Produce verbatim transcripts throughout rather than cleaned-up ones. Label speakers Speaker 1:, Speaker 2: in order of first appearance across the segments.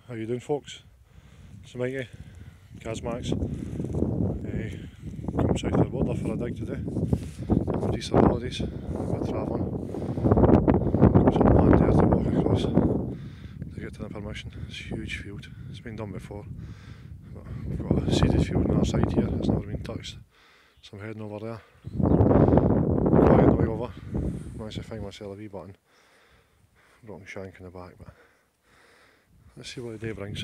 Speaker 1: How you doing, folks? It's Mikey, Kazmax. Uh, come south of the border for a dig today. Decent holidays, a bit of travelling. Got some land there to walk across to get to the permission. It's a huge field. It's been done before. But we've got a seeded field on our side here. It's never been touched. So I'm heading over there. Quite on the way over. Managed to find myself a wee button. Rotten shank in the back, but let's see what the day brings.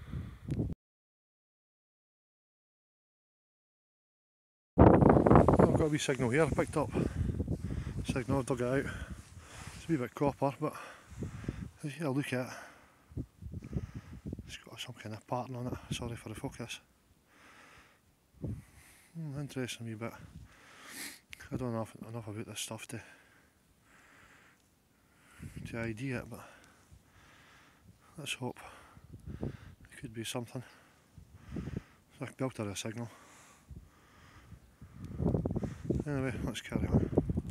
Speaker 1: I've got a wee signal here picked up. Signal, I've dug it out. It's a wee bit copper, but as you look at it, it's got some kind of pattern on it. Sorry for the focus. Hmm, interesting wee bit. I don't know enough, enough about this stuff to to I D it, but let's hope it could be something. It's like built out a signal. Anyway, let's carry on.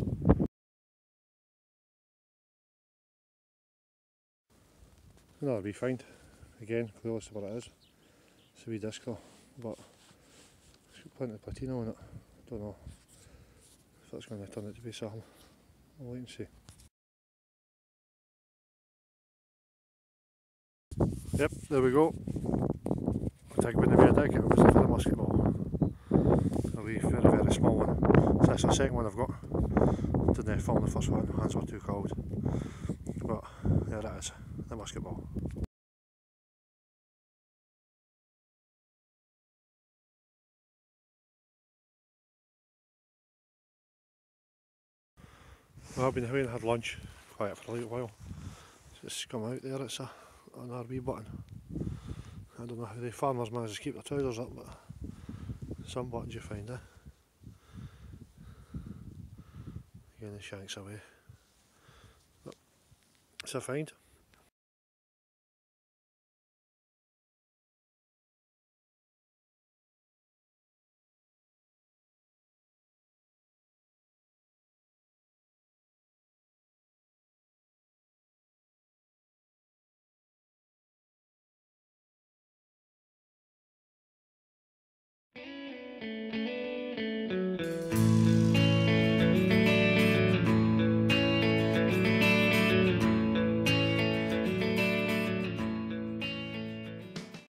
Speaker 1: Another wee find. Again, clueless to what it is. It's a wee disc though, but it's got plenty of patina on it. Don't know if that's going to turn out to be something. I'll wait and see. Yep, there we go. I think when I dig it, it was a little musket ball. A wee, very, very small one. So that's the second one I've got. Didn't fall on the first one, hands were too cold. But there it is, the musket ball. Well, I've been away and had lunch, quiet for a little while. Just come out there, it's a, an R B button. I don't know how the farmers manage to keep their trousers up, but some buttons you find, eh? Again, the shank's away. But it's a find.